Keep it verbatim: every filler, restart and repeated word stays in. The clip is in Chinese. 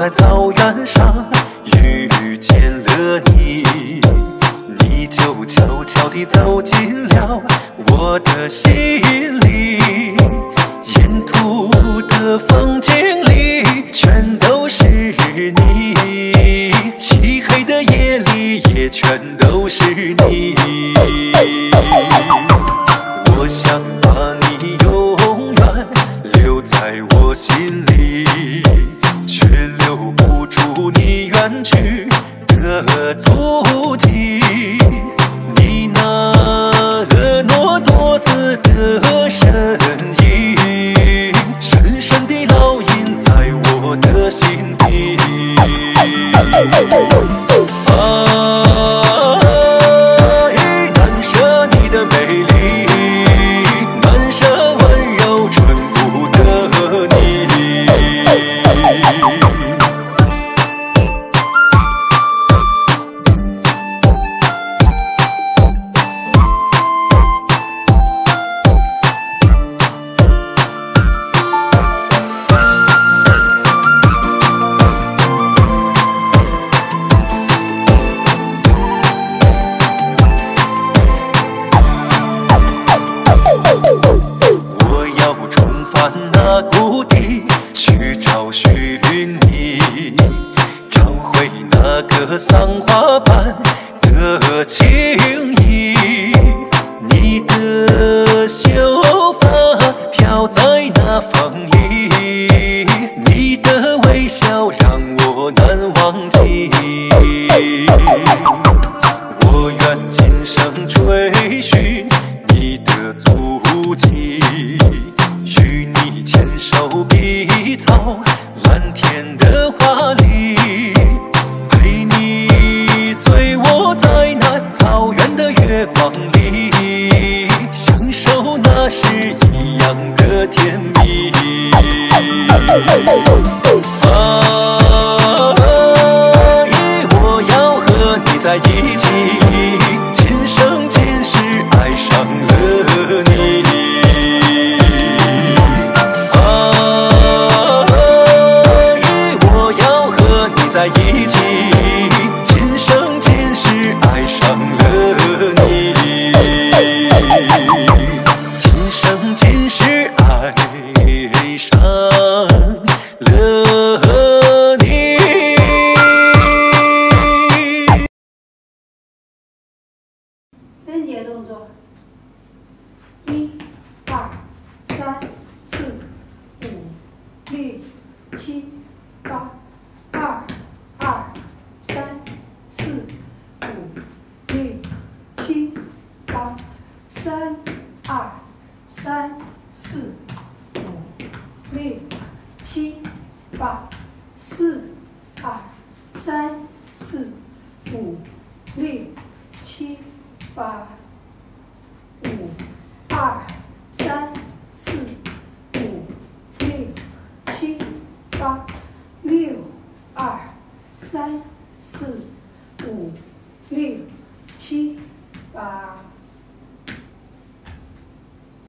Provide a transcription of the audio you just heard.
在草原上遇见了你，你就悄悄地走进了我的心里，沿途的风景里全都是你，漆黑的夜里也全都是你。我想把你永远留在我心里，却留不住你远去的足迹。你那婀娜多姿的身影，深深地烙印在我的心底。啊，难舍你的美丽，难舍温柔淳朴的你。我要重返那故地，去找寻你，找回那个桑花般的情意。你的秀发飘在那风里，你的微笑让我难忘记。我愿今生追寻你的足迹，与你牵手碧草蓝天的华丽，陪你醉卧在那草原的月光里，享受那时一样的甜蜜。啊，我要和你在一起，今生今世爱上了你。啊，我要和你在一起，今生今世爱上了你。今生今世爱上了你。 分解动作，一、二、三、四、五、六、七、八，二、二、三、四、五、六、七、八，三、二、三、四、五、六、七、八，四、二、三、四、五、六、七、八、五。